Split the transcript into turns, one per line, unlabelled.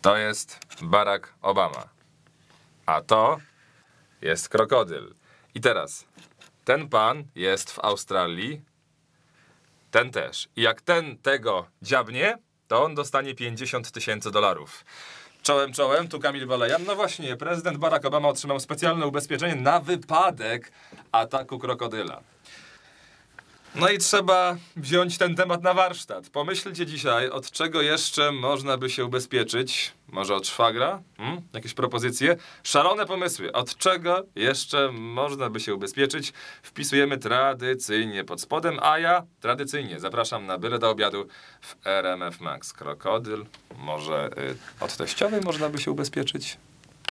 To jest Barack Obama. A to jest krokodyl. I teraz, ten pan jest w Australii, ten też. I jak ten tego dziabnie, to on dostanie $50,000. Czołem, tu Kamil Balejan. No właśnie, prezydent Barack Obama otrzymał specjalne ubezpieczenie na wypadek ataku krokodyla. No i trzeba wziąć ten temat na warsztat. Pomyślcie dzisiaj, od czego jeszcze można by się ubezpieczyć. Może od szwagra? Jakieś propozycje? Szalone pomysły. Od czego jeszcze można by się ubezpieczyć? Wpisujemy tradycyjnie pod spodem, a ja tradycyjnie zapraszam na byle do obiadu w RMF Max. Krokodyl. Może od teściowej można by się ubezpieczyć?